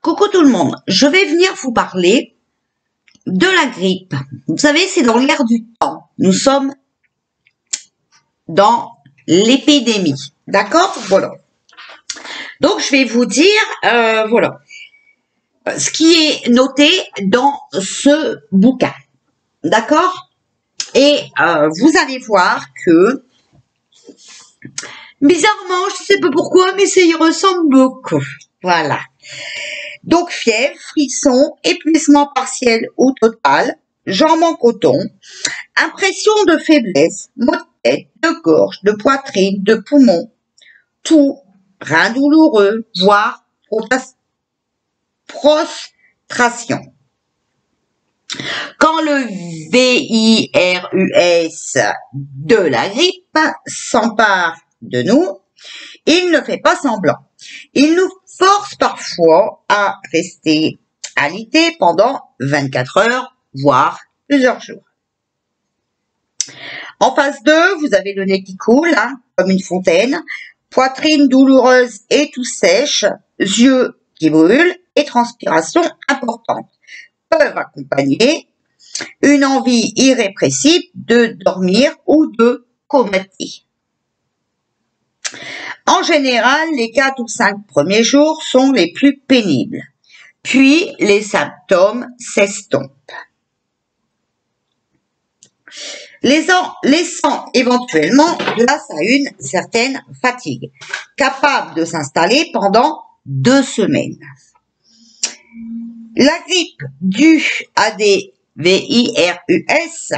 Coucou tout le monde, je vais venir vous parler de la grippe. Vous savez, c'est dans l'air du temps. Nous sommes dans l'épidémie. D'accord? Voilà. Donc, je vais vous dire, voilà, ce qui est noté dans ce bouquin. D'accord? Et vous allez voir que, bizarrement, je ne sais pas pourquoi, mais ça y ressemble beaucoup. Voilà. Donc, fièvre, frisson, épuisement partiel ou total, jambes en coton, impression de faiblesse, maux de tête, de gorge, de poitrine, de poumon, toux, reins douloureux, voire prostration. Quand le virus de la grippe s'empare de nous, il ne fait pas semblant. Il nous force parfois à rester alité pendant 24 heures, voire plusieurs jours. En phase 2, vous avez le nez qui coule, comme une fontaine, poitrine douloureuse et tout sèche, yeux qui brûlent et transpiration importante. Peuvent accompagner une envie irrépressible de dormir ou de comater. En général, les 4 ou 5 premiers jours sont les plus pénibles. Puis, les symptômes s'estompent, laissant éventuellement place à une certaine fatigue, capable de s'installer pendant 2 semaines. La grippe due à des virus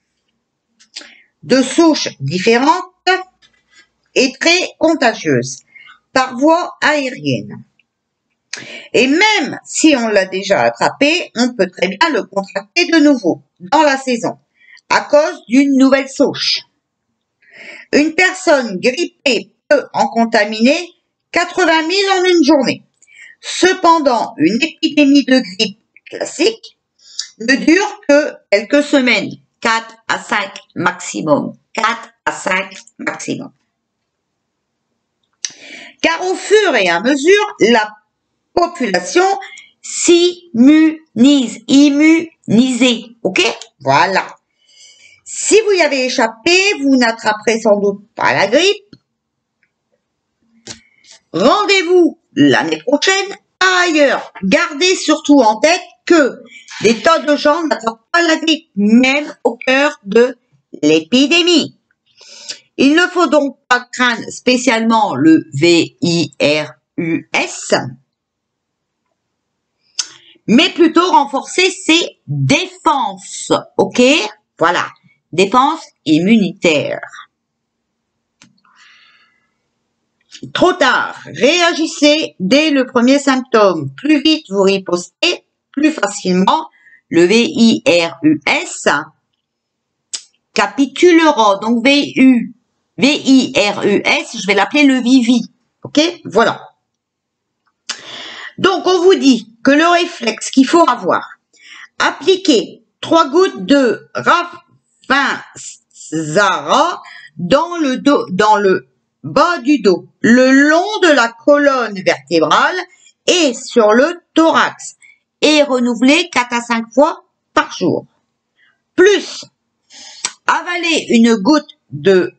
de souches différentes est très contagieuse par voie aérienne. Et même si on l'a déjà attrapé, on peut très bien le contracter de nouveau dans la saison à cause d'une nouvelle souche. Une personne grippée peut en contaminer 80 000 en une journée. Cependant, une épidémie de grippe classique ne dure que quelques semaines, 4 à 5 maximum. 4 à 5 maximum. Car au fur et à mesure, la population s'immunise, immunisée, ok? Voilà. Si vous y avez échappé, vous n'attraperez sans doute pas la grippe. Rendez-vous l'année prochaine. Par ailleurs, gardez surtout en tête que des tas de gens n'attrapent pas la grippe, même au cœur de l'épidémie. Il ne faut donc pas craindre spécialement le virus, mais plutôt renforcer ses défenses, ok? Voilà, défense immunitaire. Trop tard, réagissez dès le premier symptôme. Plus vite vous ripostez, plus facilement le virus capitulera. Donc VIRUS, je vais l'appeler le Vivi. Ok? Voilà. Donc, on vous dit que le réflexe qu'il faut avoir, appliquer 3 gouttes de Ravinzara dans le bas du dos, le long de la colonne vertébrale et sur le thorax, et renouveler 4 à 5 fois par jour. Plus, avaler une goutte de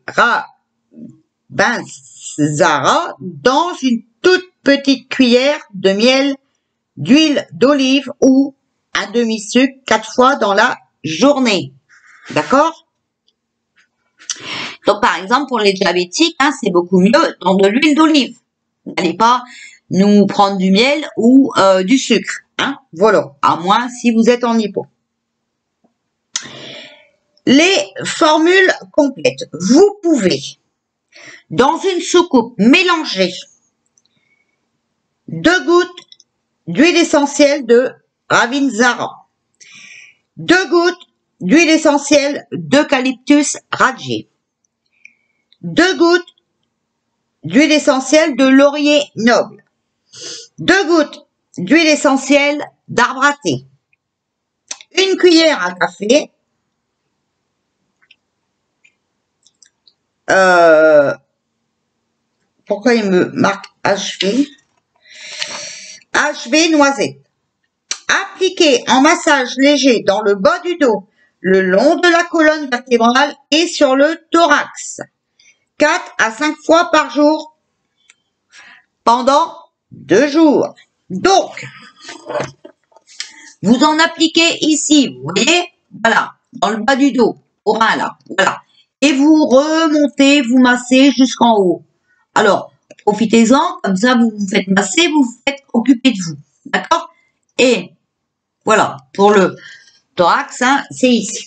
Ravinzara dans une toute petite cuillère de miel d'huile d'olive ou un demi-sucre 4 fois dans la journée. D'accord? Donc, par exemple, pour les diabétiques, c'est beaucoup mieux dans de l'huile d'olive. N'allez pas nous prendre du miel ou du sucre. Voilà, à moins si vous êtes en hypo. Les formules complètes. Vous pouvez, dans une soucoupe, mélanger 2 gouttes d'huile essentielle de Ravinzara, 2 gouttes d'huile essentielle d'eucalyptus radié, 2 gouttes d'huile essentielle de laurier noble, 2 gouttes d'huile essentielle d'arbre à thé, 1 cuillère à café pourquoi il me marque HV? HV noisette. Appliqué en massage léger dans le bas du dos, le long de la colonne vertébrale et sur le thorax. 4 à 5 fois par jour pendant 2 jours. Donc, vous en appliquez ici, vous voyez, voilà, dans le bas du dos, au rein là, voilà. Et vous remontez, vous massez jusqu'en haut. Alors, profitez-en, comme ça vous vous faites masser, vous vous faites occuper de vous, d'accord? Et voilà, pour le thorax, hein, c'est ici.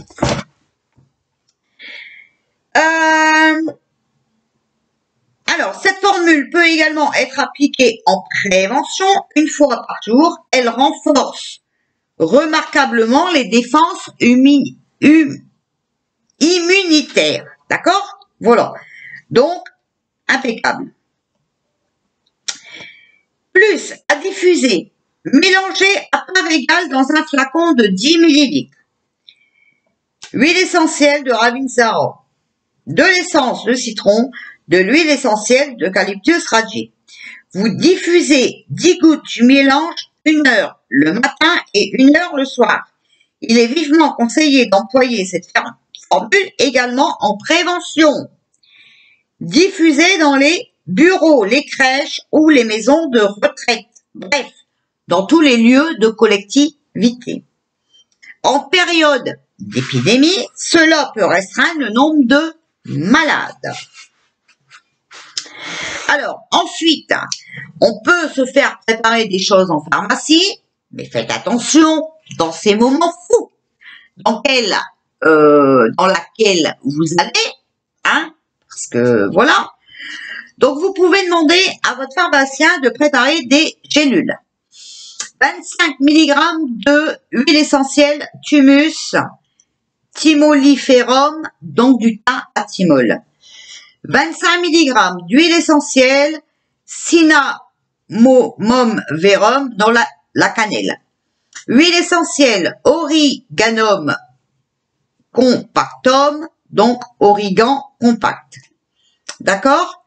Alors, cette formule peut également être appliquée en prévention 1 fois par jour. Elle renforce remarquablement les défenses immunitaires. D'accord? Voilà. Donc, impeccable. Plus à diffuser. Mélangez à part égale dans un flacon de 10 ml. Huile essentielle de Ravinsara. De l'essence de citron, de l'huile essentielle d'eucalyptus radié. Vous diffusez 10 gouttes du mélange 1 heure le matin et 1 heure le soir. Il est vivement conseillé d'employer cette formule également en prévention. Diffusez dans les bureaux, les crèches ou les maisons de retraite. Bref, dans tous les lieux de collectivité. En période d'épidémie, cela peut restreindre le nombre de malades. Alors, ensuite, on peut se faire préparer des choses en pharmacie, mais faites attention dans ces moments fous dans laquelle vous allez, hein, parce que voilà. Donc, vous pouvez demander à votre pharmacien de préparer des gélules. 25 mg de huile essentielle Thymus Thymoliferum, donc du thym à thymol. 25 mg d'huile essentielle Cinnamomum verum dans la cannelle. Huile essentielle Origanum compactum, donc origan compact. D'accord?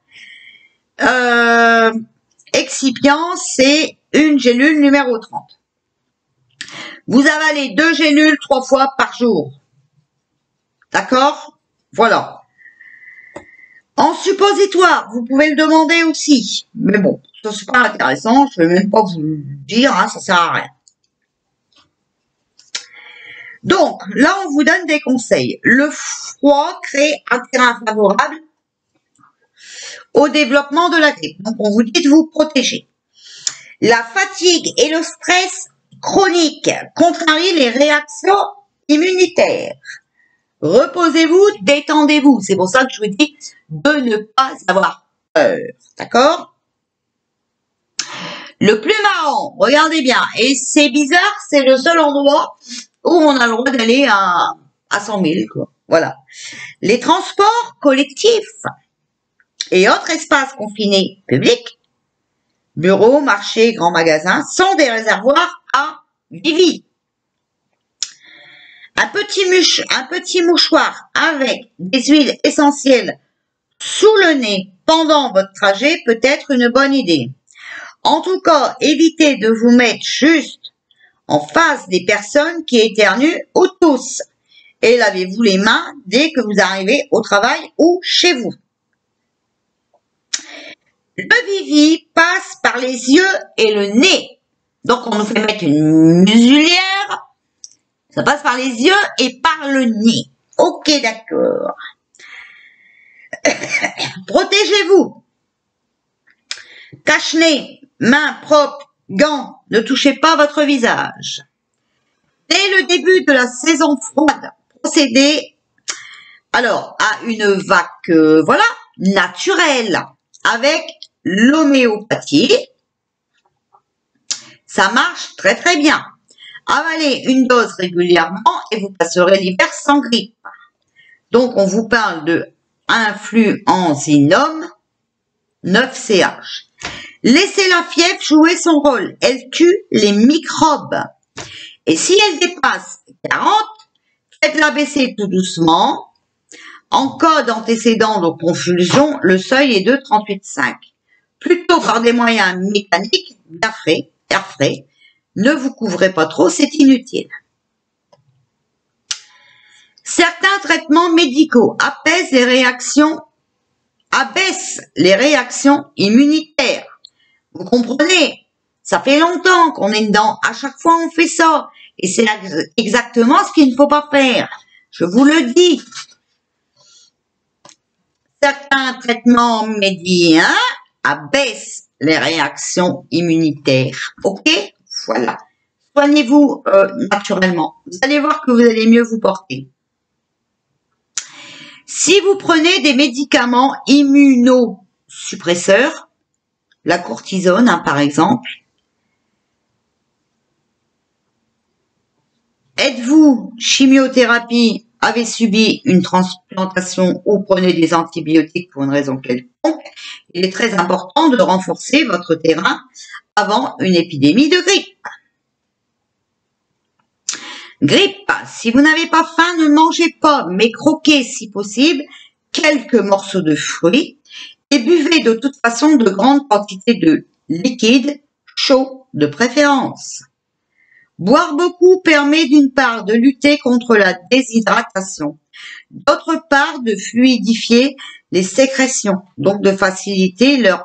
Excipient, c'est une gélule numéro 30. Vous avalez 2 gélules 3 fois par jour. D'accord? Voilà. En suppositoire, vous pouvez le demander aussi. Mais bon, ça c'est pas intéressant, je vais même pas vous le dire, hein, ça sert à rien. Donc, là, on vous donne des conseils. Le froid crée un terrain favorable au développement de la grippe. Donc, on vous dit de vous protéger. La fatigue et le stress chronique contrarient les réactions immunitaires. Reposez-vous, détendez-vous. C'est pour ça que je vous dis de ne pas avoir peur. D'accord? Le plus marrant, regardez bien, et c'est bizarre, c'est le seul endroit où on a le droit d'aller à 100 000, quoi. Voilà. Les transports collectifs et autres espaces confinés publics, bureaux, marchés, grands magasins, sont des réservoirs à vivi. Un petit mouchoir avec des huiles essentielles sous le nez pendant votre trajet peut être une bonne idée. En tout cas, évitez de vous mettre juste en face des personnes qui éternuent ou toussent. Et lavez-vous les mains dès que vous arrivez au travail ou chez vous. Le vivi passe par les yeux et le nez. Donc, on nous fait mettre une muselière. Ça passe par les yeux et par le nez. Ok, d'accord. Protégez-vous. Cache-nez, mains propres, gants. Ne touchez pas votre visage. Dès le début de la saison froide, procédez alors à une vaque, voilà, naturelle avec l'homéopathie. Ça marche très très bien. Avalez une dose régulièrement et vous passerez l'hiver sans grippe. Donc, on vous parle de influenzinum 9CH. Laissez la fièvre jouer son rôle. Elle tue les microbes. Et si elle dépasse 40, faites-la baisser tout doucement. En cas d'antécédent de confusion, le seuil est de 38,5. Plutôt par des moyens mécaniques, d'air frais. Ne vous couvrez pas trop, c'est inutile. Certains traitements médicaux abaissent les réactions immunitaires. Vous comprenez? Ça fait longtemps qu'on est dedans. À chaque fois, on fait ça. Et c'est exactement ce qu'il ne faut pas faire. Je vous le dis. Certains traitements médicaux abaissent les réactions immunitaires. Ok? Voilà. Soignez-vous naturellement. Vous allez voir que vous allez mieux vous porter. Si vous prenez des médicaments immunosuppresseurs, la cortisone par exemple, êtes-vous chimiothérapie, avez subi une transplantation ou prenez des antibiotiques pour une raison quelconque, il est très important de renforcer votre terrain avant une épidémie de grippe. Grippe, si vous n'avez pas faim, ne mangez pas, mais croquez si possible quelques morceaux de fruits et buvez de toute façon de grandes quantités de liquide chaud de préférence. Boire beaucoup permet d'une part de lutter contre la déshydratation, d'autre part de fluidifier les sécrétions, donc de faciliter leur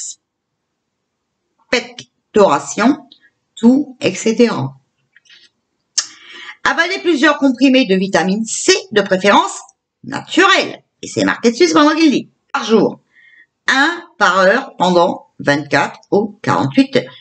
expectoration, tout, etc. Avaler plusieurs comprimés de vitamine C, de préférence naturelle, et c'est marqué dessus, c'est pas moi qui le dis, par jour, 1 par heure pendant 24 ou 48 heures.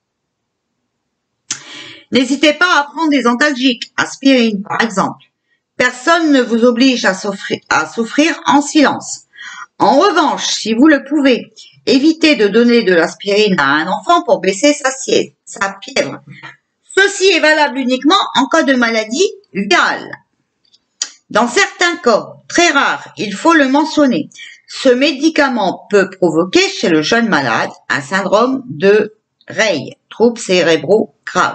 N'hésitez pas à prendre des antalgiques, aspirine par exemple. Personne ne vous oblige à souffrir en silence. En revanche, si vous le pouvez, évitez de donner de l'aspirine à un enfant pour baisser sa fièvre. Ceci est valable uniquement en cas de maladie virale. Dans certains cas, très rares, il faut le mentionner, ce médicament peut provoquer chez le jeune malade un syndrome de Rey, troubles cérébraux graves.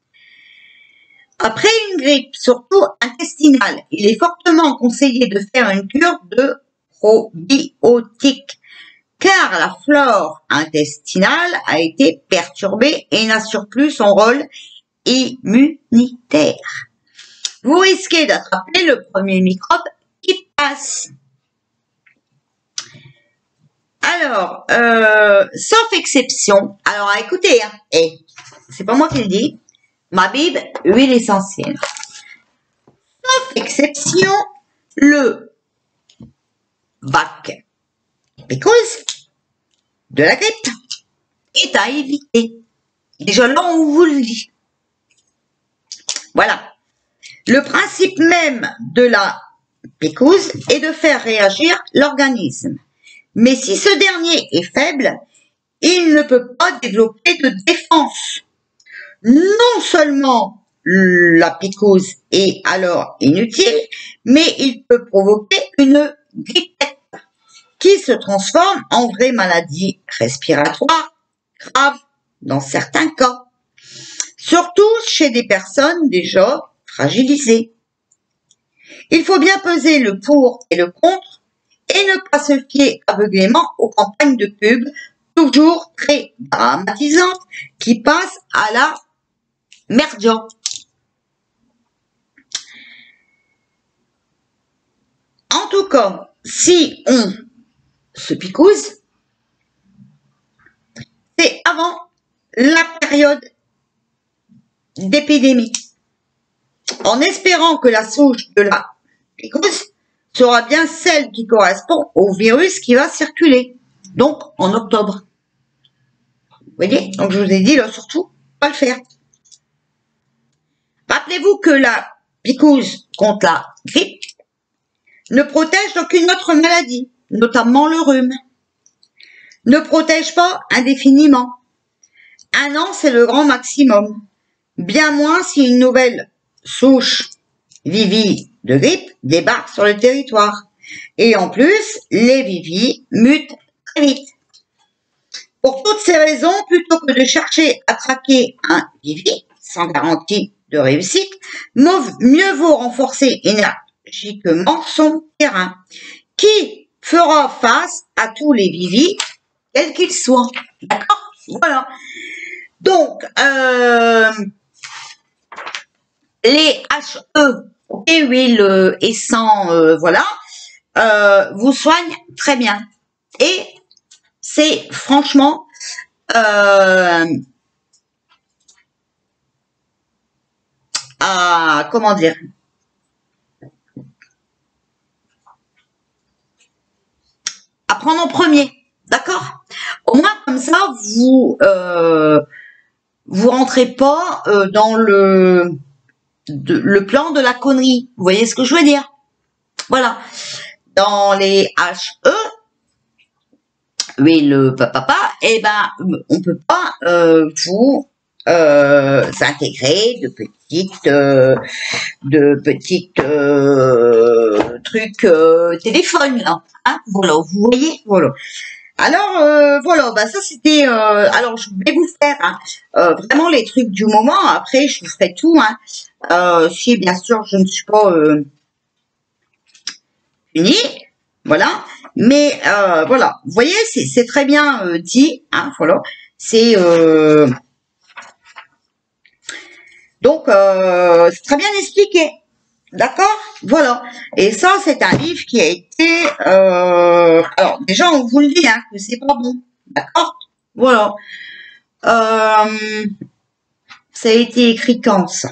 Après une grippe, surtout intestinale, il est fortement conseillé de faire une cure de probiotiques, car la flore intestinale a été perturbée et n'assure plus son rôle immunitaire. Vous risquez d'attraper le premier microbe qui passe. Alors, sauf exception, alors écoutez, c'est pas moi qui le dis, ma Bible, huile essentielle. Sauf exception, le vac pickles de la grippe est à éviter. Déjà là, on vous le dit. Voilà. Le principe même de la picouse est de faire réagir l'organisme. Mais si ce dernier est faible, il ne peut pas développer de défense. Non seulement la picouse est alors inutile, mais il peut provoquer une grippette qui se transforme en vraie maladie respiratoire grave dans certains cas. Surtout chez des personnes déjà fragilisées. Il faut bien peser le pour et le contre et ne pas se fier aveuglément aux campagnes de pub toujours très dramatisantes qui passent à la merdian. En tout cas, si on se picouse, c'est avant la période d'épidémie, en espérant que la souche de la picouse sera bien celle qui correspond au virus qui va circuler, donc en octobre. Vous voyez, donc je vous ai dit là surtout pas le faire. Rappelez-vous que la picouse contre la grippe ne protège d'aucune autre maladie, notamment le rhume. Ne protège pas indéfiniment. 1 an, c'est le grand maximum. Bien moins si une nouvelle souche vivi de grippe débarque sur le territoire. Et en plus, les vivis mutent très vite. Pour toutes ces raisons, plutôt que de chercher à traquer un vivi sans garantie de réussite, mieux vaut renforcer énergiquement son terrain, qui fera face à tous les vivis, quels qu'ils soient. D'accord? Voilà. Donc, les HE, ok, huile et sang, voilà, vous soignent très bien. Et c'est franchement comment dire, à prendre en premier, d'accord? Au moins comme ça, vous rentrez pas dans le plan de la connerie. Vous voyez ce que je veux dire? Voilà. Dans les HE, oui, le papa, eh ben, on peut pas vous intégrer de petites trucs téléphones là. Hein, voilà, vous voyez, voilà. Alors voilà, bah ça c'était. Alors je vais vous faire hein, vraiment les trucs du moment. Après je vous ferai tout. Hein. Si bien sûr je ne suis pas unie, voilà. Mais voilà, vous voyez, c'est très bien dit. Hein, voilà, c'est donc c'est très bien expliqué. D'accord? Voilà. Et ça, c'est un livre qui a été... alors, déjà, on vous le dit, hein, que c'est pas bon. D'accord? Voilà. Ça a été écrit quand, ça?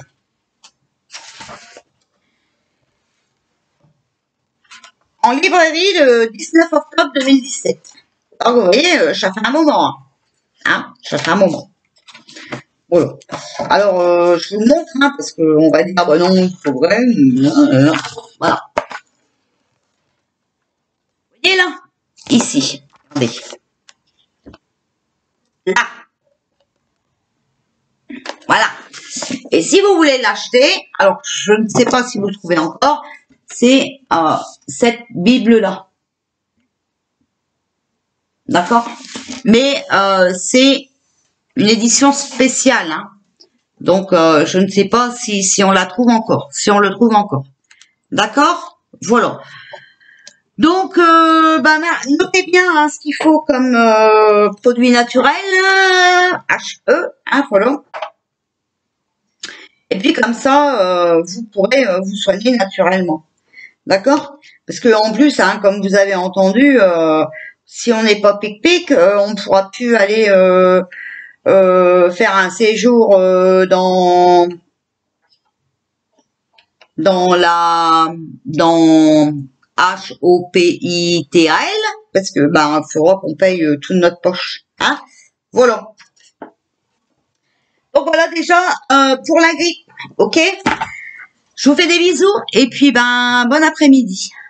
En librairie le 19 octobre 2017. Alors, vous voyez, ça fait un moment. Hein, ça fait un moment. Voilà. Alors, je vous le montre, hein, parce qu'on va dire, ah bah non, c'est vrai. Voilà. Vous voyez là? Ici. Regardez. Là. Voilà. Et si vous voulez l'acheter, alors je ne sais pas si vous le trouvez encore, c'est cette Bible-là. D'accord? Mais c'est une édition spéciale. Hein. Donc, je ne sais pas si on la trouve encore. Si on le trouve encore. D'accord? Voilà. Donc, notez bien hein, ce qu'il faut comme produit naturel. HE. Hein, voilà. Et puis comme ça, vous pourrez vous soigner naturellement. D'accord? Parce que en plus, hein, comme vous avez entendu, si on n'est pas pic-pic, on ne pourra plus aller faire un séjour dans HOPITAL, parce que il faudra qu'on paye toute notre poche. Hein? Voilà. Donc voilà déjà pour la grippe, ok? Je vous fais des bisous et puis bon après-midi.